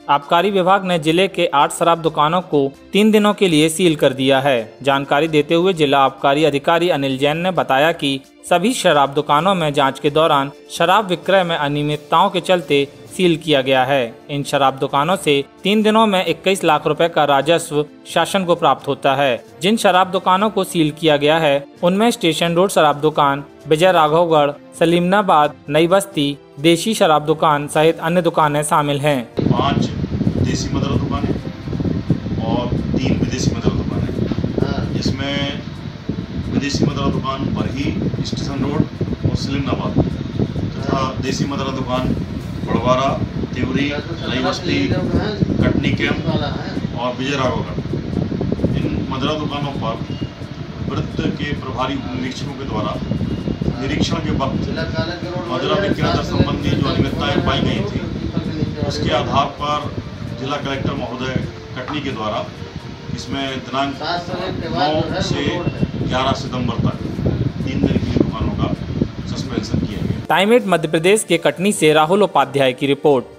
आबकारी विभाग ने जिले के 8 शराब दुकानों को 3 दिनों के लिए सील कर दिया है। जानकारी देते हुए जिला आबकारी अधिकारी अनिल जैन ने बताया कि सभी शराब दुकानों में जांच के दौरान शराब विक्रय में अनियमितताओं के चलते सील किया गया है। इन शराब दुकानों से 3 दिनों में 21 लाख रुपए का राजस्व शासन को प्राप्त होता है। जिन शराब दुकानों को सील किया गया है उनमें स्टेशन रोड शराब दुकान, विजय राघवगढ़, सलीमनाबाद, नई बस्ती, देशी शराब दुकान सहित अन्य दुकानें शामिल हैं। 5 देसी मदिरा दुकानें और 3 विदेशी मदिरा दुकानें, जिसमें विदेशी मदिरा दुकान बरही, स्टेशन रोड और सलीमनाबाद तथा देसी मदिरा दुकान बड़वारा, तिवरी, नई बस्ती, कटनी कैंप और विजय राघवगढ़। इन मदिरा दुकानों पर वृत्त के प्रभारी निरीक्षकों के द्वारा निरीक्षण के वक्त मदिरा विक्रेता संबंधी जो अनियमितताएं पाई गई थी उसके आधार पर जिला कलेक्टर महोदय कटनी के द्वारा इसमें दिनांक 9 से 11 सितंबर तक 3 दिन की दुकानों का सस्पेंशन किया गया। टाइम 8 मध्य प्रदेश के कटनी से राहुल उपाध्याय की रिपोर्ट।